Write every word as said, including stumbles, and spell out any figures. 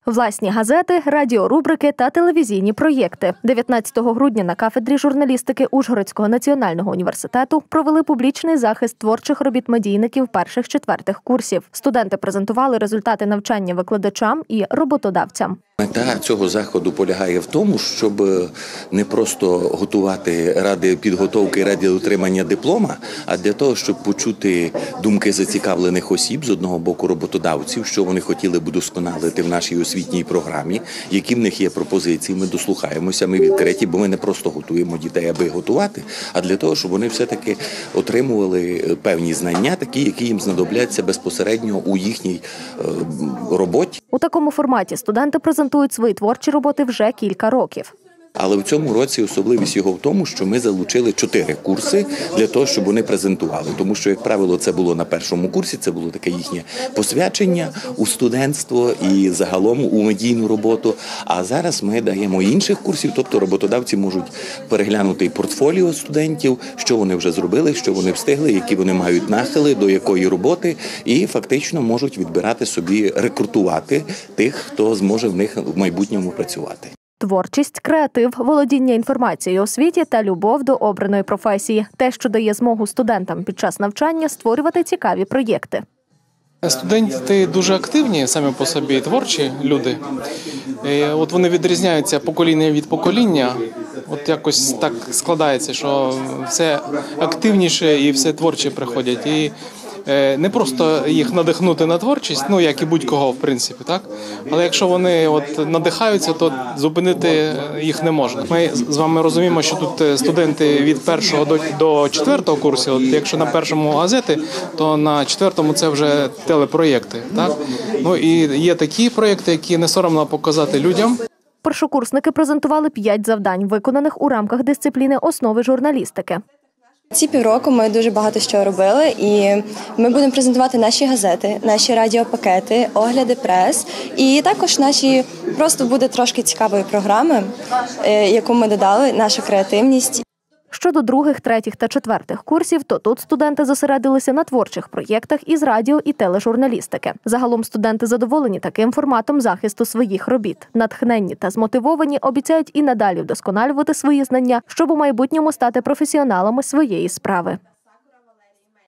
Власні газети, радіорубрики та телевізійні проєкти. дев'ятнадцятого грудня на кафедрі журналістики Ужгородського національного університету провели публічний захист творчих робіт медійників перших-четвертих курсів. Студенти презентували результати навчання викладачам і роботодавцям. Мета цього заходу полягає в тому, щоб не просто готувати ради підготовки, ради отримання диплома, а для того, щоб почути думки зацікавлених осіб, з одного боку роботодавців, що вони хотіли б удосконалити в нашій освітній програмі, які в них є пропозиції, ми дослухаємося, ми відкриті, бо ми не просто готуємо дітей, аби готувати, а для того, щоб вони все-таки отримували певні знання, такі, які їм знадобляться безпосередньо у їхній роботі. У такому форматі студенти презентують свої творчі роботи вже кілька років. Але в цьому році особливість його в тому, що ми залучили чотири курси для того, щоб вони презентували. Тому що, як правило, це було на першому курсі, це було таке їхнє посвячення у студентство і загалом у медійну роботу. А зараз ми даємо інших курсів, тобто роботодавці можуть переглянути портфоліо студентів, що вони вже зробили, що вони встигли, які вони мають нахили, до якої роботи, і фактично можуть відбирати собі, рекрутувати тих, хто зможе в них в майбутньому працювати. Творчість, креатив, володіння інформацією у освіті та любов до обраної професії – те, що дає змогу студентам під час навчання створювати цікаві проєкти. Студенти дуже активні, самі по собі творчі люди. От вони відрізняються покоління від покоління. От якось так складається, що все активніше і все творче приходять. І не просто їх надихнути на творчість, ну як і будь-кого, в принципі, так. Але якщо вони от надихаються, то зупинити їх не можна. Ми з вами розуміємо, що тут студенти від першого до, до четвертого курсу. От якщо на першому газети, то на четвертому це вже телепроєкти, так. Ну і є такі проєкти, які не соромно показати людям. Першокурсники презентували п'ять завдань, виконаних у рамках дисципліни «Основи журналістики». Ці півроку ми дуже багато що робили, і ми будемо презентувати наші газети, наші радіопакети, огляди прес, і також наші, просто буде трошки цікавої програми, яку ми додали, наша креативність. Щодо других, третіх та четвертих курсів, то тут студенти зосередилися на творчих проєктах із радіо і тележурналістики. Загалом студенти задоволені таким форматом захисту своїх робіт. Натхненні та змотивовані обіцяють і надалі вдосконалювати свої знання, щоб у майбутньому стати професіоналами своєї справи.